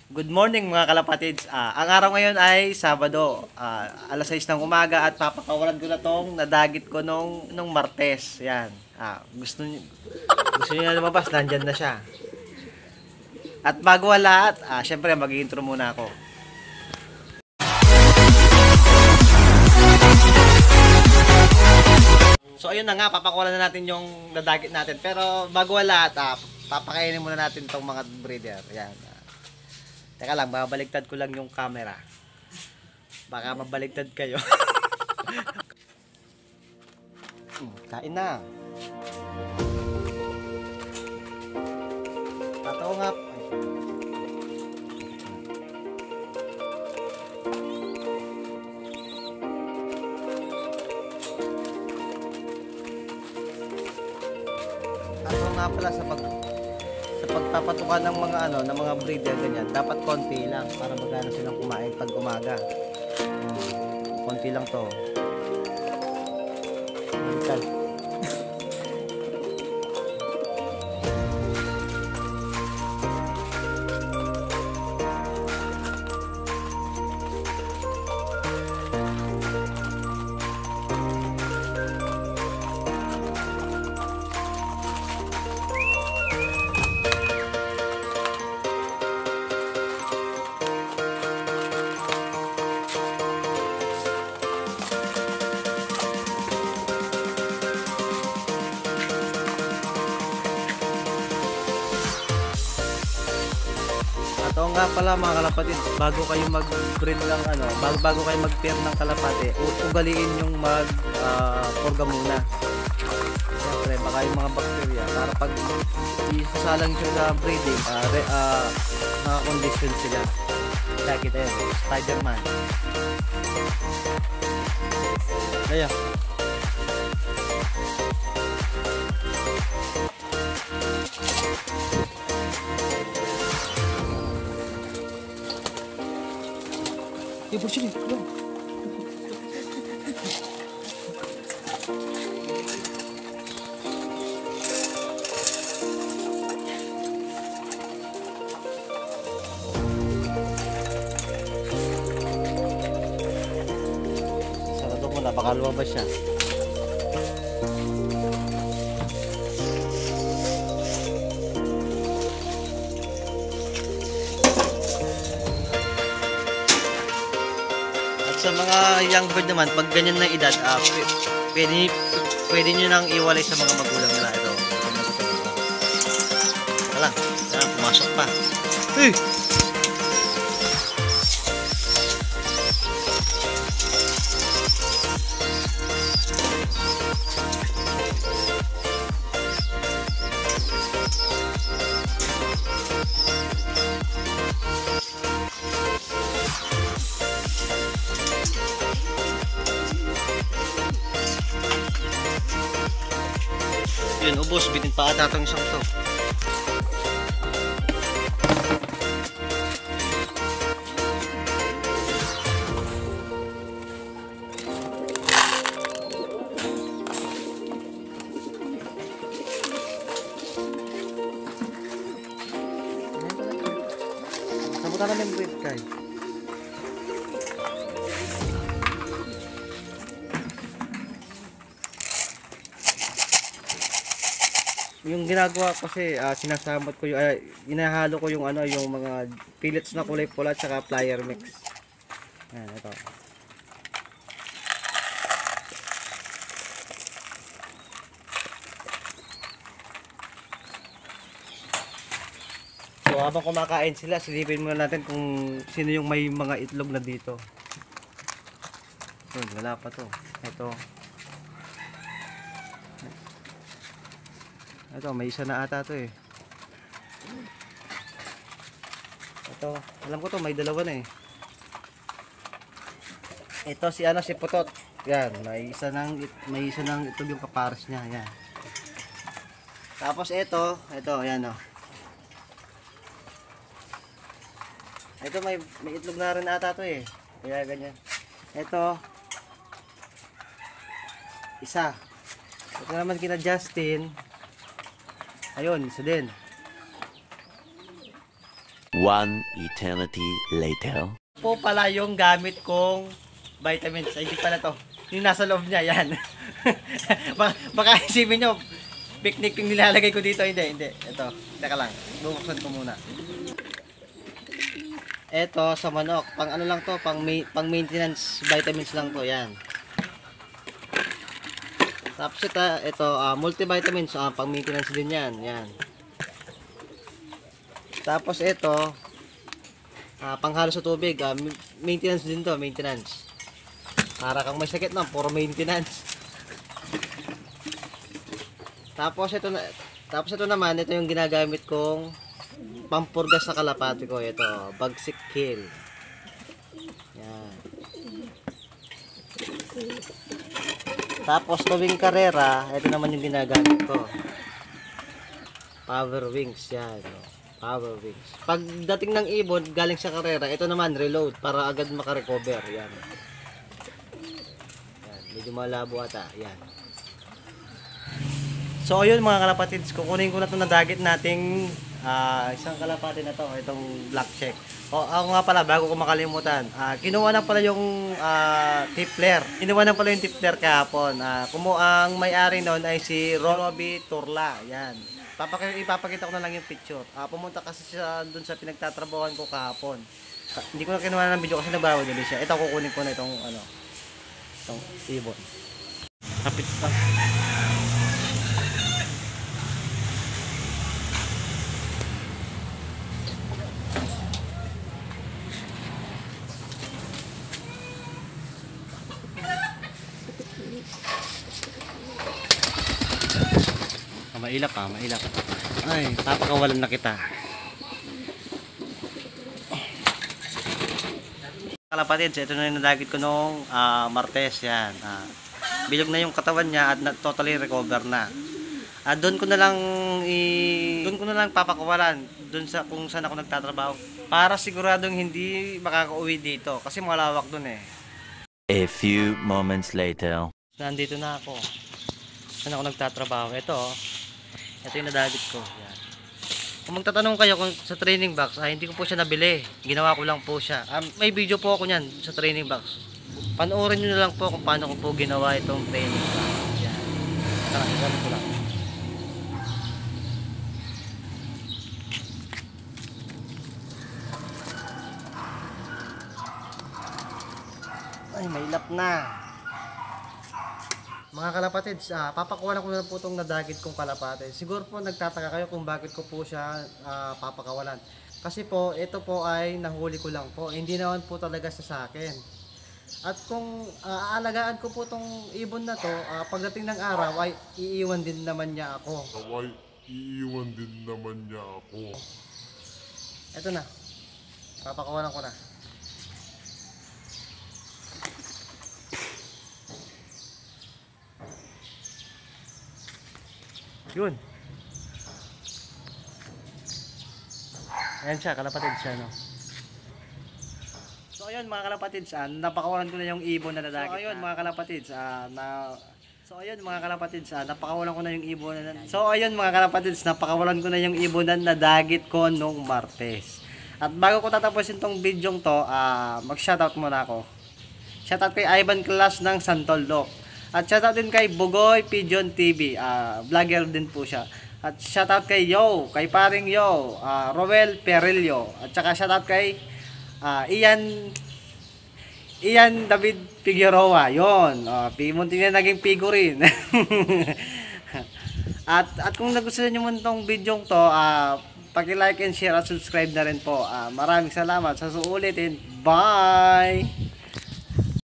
Good morning mga kalapatids. Ang araw ngayon ay Sabado, alas 6 ng umaga at papakawalan ko na tong nadagit ko nung Martes. Yan. Gusto niyo na lumabas, nandyan na siya. At bago ang lahat, syempre mag-intro muna ako. So ayun na nga, papakawalan na natin yung nadagit natin. Pero bago ang lahat, papakainin muna natin tong mga breeder. Yan. Teka lang, babaliktad ko lang yung camera. Baka mabaligtad kayo. Kain na. Tatawa nga. Tatawa nga pala sa pagpapatukan ng mga ng mga breeder ganyan, dapat konti lang para magana silang kumain pag umaga. Konti lang to. Mental. Ito nga pala mga kalapatid, bago kayo mag-breed ng bago kayo mag-pair ng kalapate, ugaliin yung purga muna. Siyempre, baka yung mga bacteria para pag isasalang siya sa breeding, naka-condition sila. Like ito yun, Spider-Man. Kaya. Por sini, no. Sarado mo na, baka lumabas siya. Sa mga young bird naman, pag ganyan na edad, pwede nyo nang iwalay sa mga magulang nila. Ito. Saka lang. Pumasok pa. Hey! Yun, ubos, bitin pa ata itong isang to. Sabutan namin breed kayo. Yung ginagawa ko kasi sinasamot ko yung inahalo ko yung yung mga pellets na kulay pula at saka flyer mix. Ayan, ito. So habang kumakain sila, silipin muna natin kung sino yung may mga itlog na dito. Wala pa to. Ito, may isa na ata to eh. Ito, alam ko to, may dalawa na eh. Ito si si Putot. Yan, may isa nang itlog yung kapares niya, yan. Tapos ito, yan oh. Ito may itlog na rin ata to eh. Kaya ganyan. Ito isa. Ito naman kina Justin. Ayun, isa din. One eternity later. Po pala yung gamit kong vitamins. Ay, hindi pala to. Yung nasa loob niya, yan. Baka isipin nyo, picnic yung nilalagay ko dito. Hindi, hindi. Ito, teka lang. Bubuksan ko muna. Ito, sa manok. Pang ano lang to, pang maintenance vitamins lang to, yan. Tapos ito, multivitamins, pang maintenance din yan, yan. Tapos ito, panghalo sa tubig, maintenance din to, maintenance. Para kang may sakit na, puro maintenance. Tapos ito naman, ito yung ginagamit kong pampurgas sa kalapati ko. Ito, Bagsik Kill. Yan. Tapos tuwing karera, ito naman yung ginagamit ko. Power Wings, yan. Power Wings. Pagdating ng ibon, galing sa karera, ito naman, reload, para agad makarecover. Yan. Yan. Medyo malabo ata. Yan. So, ayun mga kalapatids, kukunin ko na ito na dagit nating isang kalapati na to, itong black check. O, ako nga pala, bago ko makalimutan, kinuha na pala yung tipler. Kinuha na pala yung tipler kahapon. Ang may-ari noon ay si Robbie Turla. Yan. Ipapakita ko na lang yung picture. Pumunta kasi siya dun sa pinagtatrabahoan ko kahapon. Hindi ko na kinuha ng video kasi nagbawa din siya. Ito kukunin ko na itong ibon. Kapit pa. Mailap mailap. Ay, papakawalan na kita. Kalapatids, ito na yung nadagit ko nung Martes, yan. Bilog na yung katawan niya at totally recover na. Doon ko na lang papakawalan doon sa kung saan ako nagtatrabaho para siguradong hindi makakauwi dito kasi malawak doon eh. A few moments later. Nandito na ako. Saan ako nagtatrabaho? Ito yung nadagit ko. Yan. Kung magtatanong kayo kung sa training box, hindi ko po siya nabili. Ginawa ko lang po siya. May video po ako niyan sa training box. Panoorin nyo na lang po kung paano ko po ginawa itong training box. Yan. Tara, gano'n ko lang. Ay, mailap na. Mga kalapatids, papakawalan ko na po itong nadagit kong kalapate. Siguro po nagtataka kayo kung bakit ko po siya papakawalan. Kasi po, ito po ay nahuli ko lang po. Hindi naman po talaga sa akin. At kung aalagaan ko po itong ibon na to, pagdating ng araw ay iiwan din naman niya ako. Ito na. Papakawalan ko na. Yun. Ayan siya, kalapatids siya, no? So ayun mga kalapatids, napakawalan ko na yung ibon na nadagit. So ayun mga kalapatids, napakawalan ko na yung ibon na napakawalan ko na yung ibon na nadagit ko nung Martes. At bago ko tatapusin tong video to, mag-shoutout muna ako. Shoutout kay Ivan Class ng Santolok. At shoutout din kay Bugoy Pigeon TV, vlogger din po siya. At shoutout kay kay paring Roel Perillo. At saka shoutout kay Ian David Figueroa. Yon, munti na naging figurine. at kung nagustuhan niyo mo itong video to, paki-like and share at subscribe na rin po. Maraming salamat sa suulitin. Bye!